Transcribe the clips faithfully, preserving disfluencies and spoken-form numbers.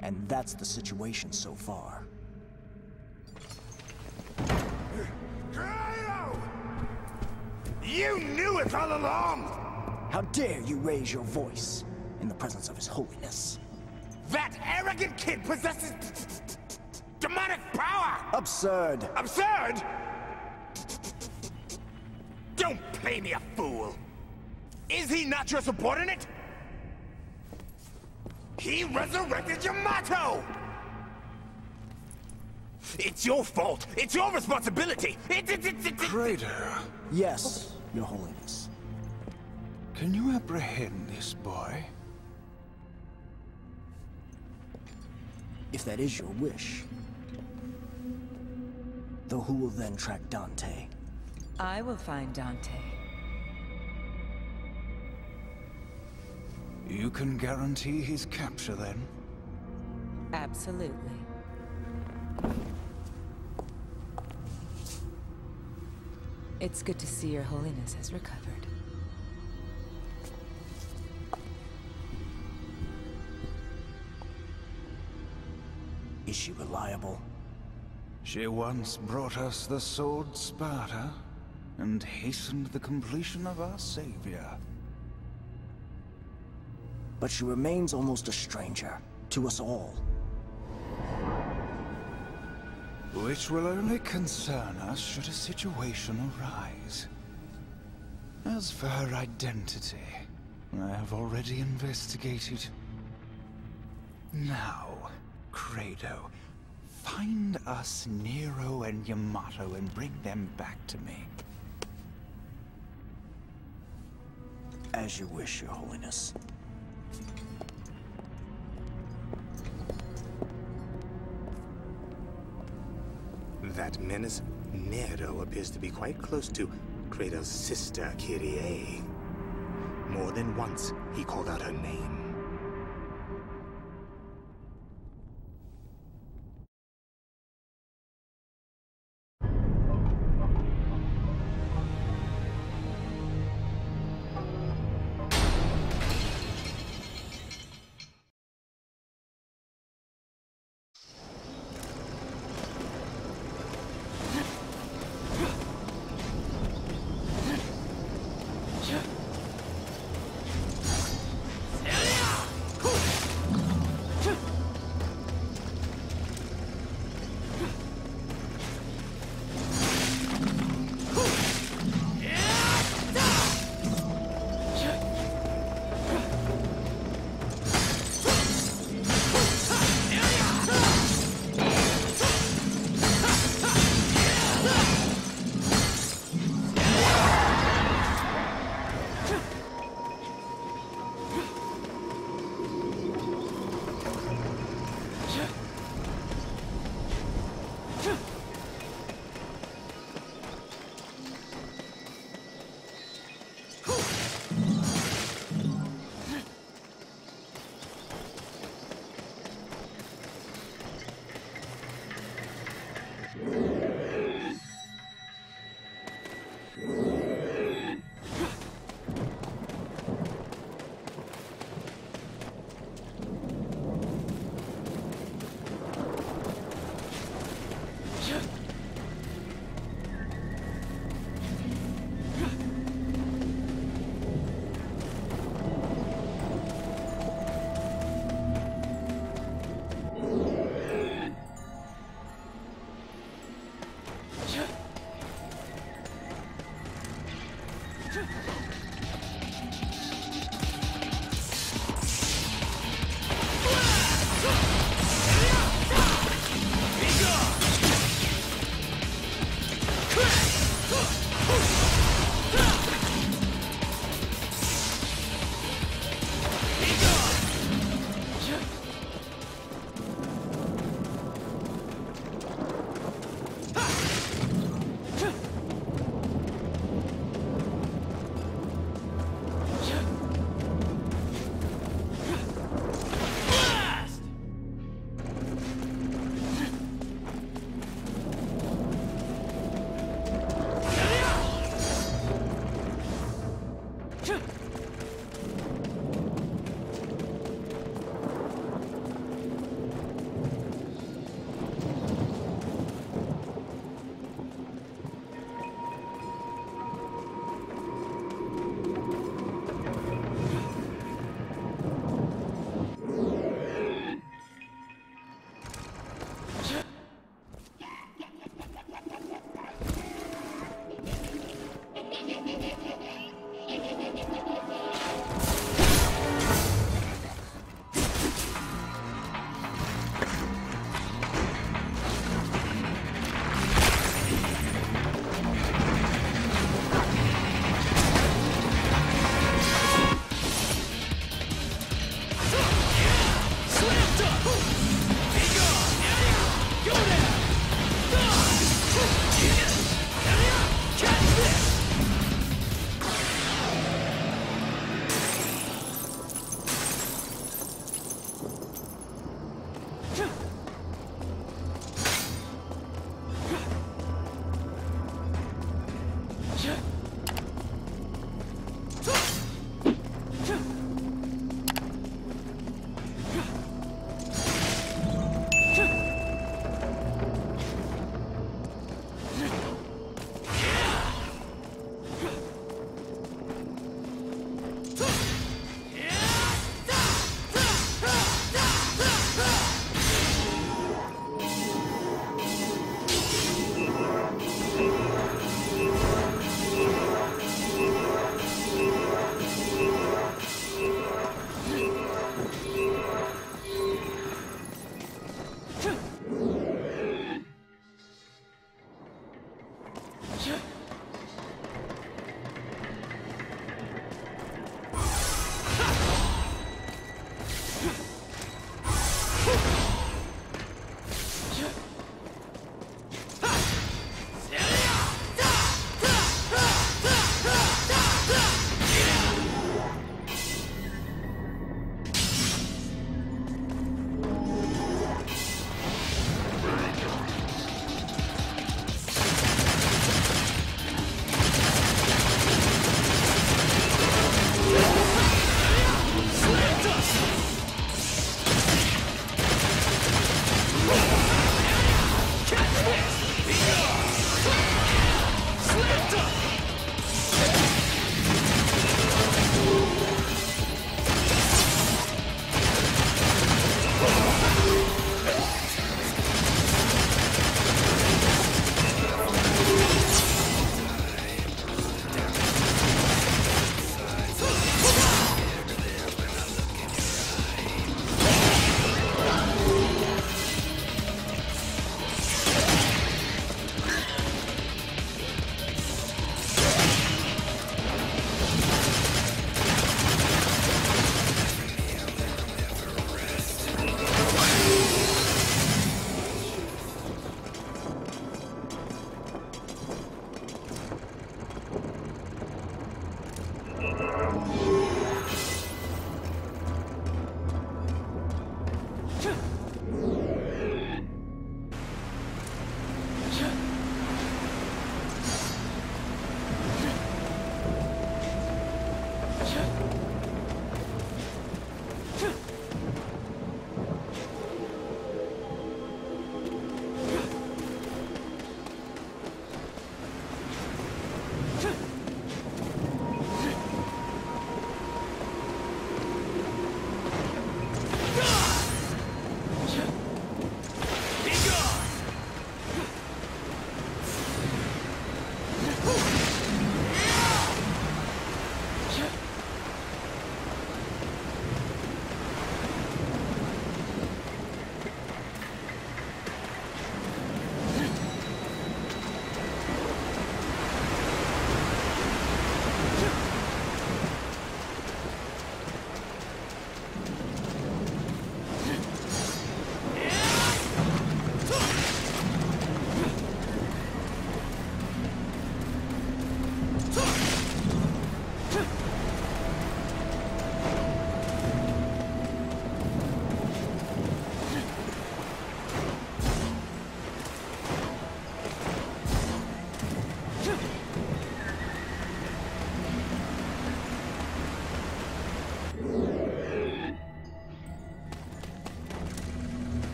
And that's the situation so far. Credo! You knew it all along! How dare you raise your voice in the presence of His Holiness? That arrogant kid possesses demonic power! Absurd! Absurd? Don't play me a fool! Is he not your subordinate? He resurrected Yamato! It's your fault! It's your responsibility! It, it, it, it, it. Credo. Yes, Your Holiness. Can you apprehend this boy? If that is your wish. Though who will then track Dante? I will find Dante. You can guarantee his capture, then? Absolutely. It's good to see Your Holiness has recovered. Is she reliable? She once brought us the sword Sparta, and hastened the completion of our savior. But she remains almost a stranger to us all. Which will only concern us should a situation arise. As for her identity, I have already investigated. Now, Credo, find us Nero and Yamato and bring them back to me. As you wish, Your Holiness. That menace, Nero, appears to be quite close to Credo's sister, Kyrie. More than once, he called out her name. Yeah.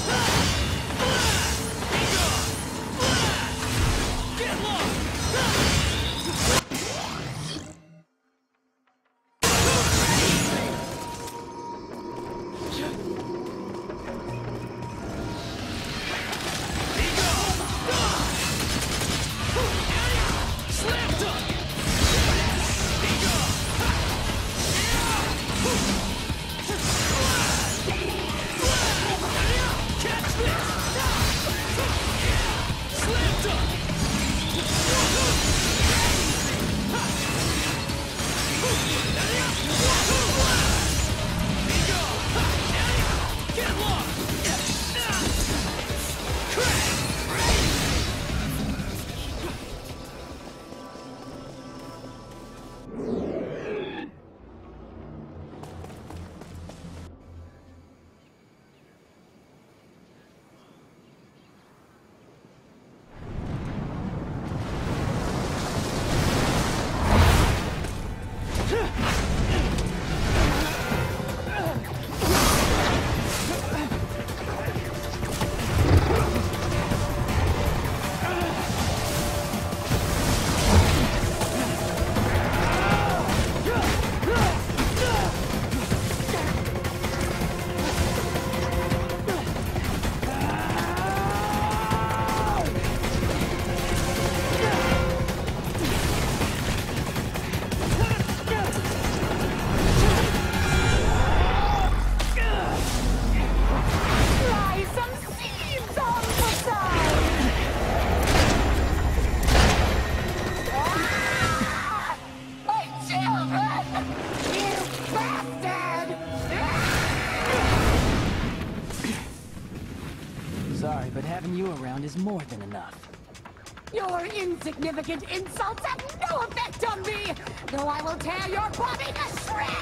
Sorry, but having you around is more than enough. Your insignificant insults have no effect on me, though I will tear your body to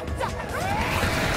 shreds!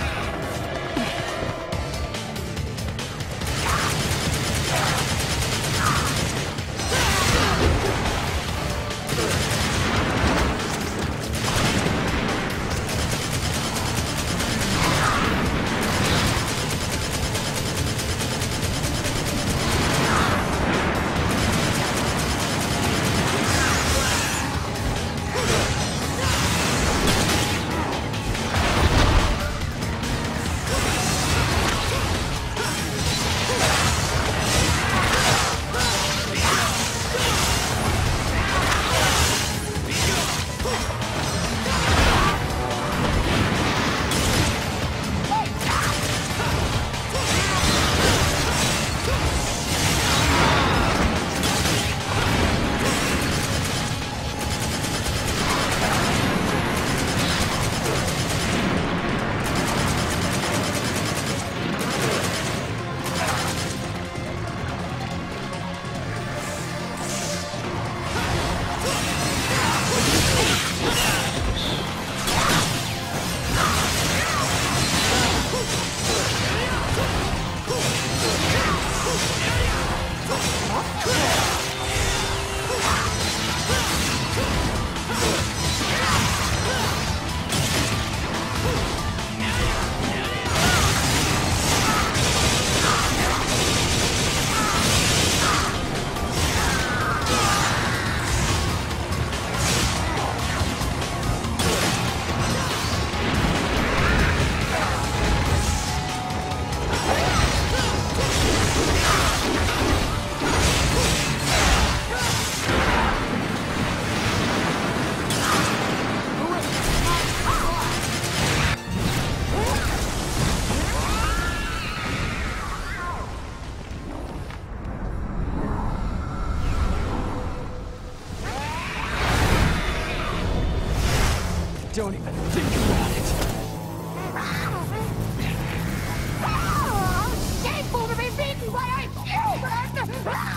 Don't even think about it. Oh, shameful to be beaten by a human!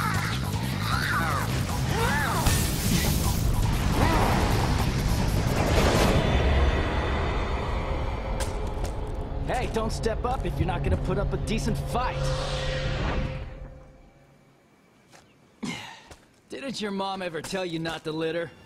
Hey, don't step up if you're not gonna put up a decent fight. Didn't your mom ever tell you not to litter?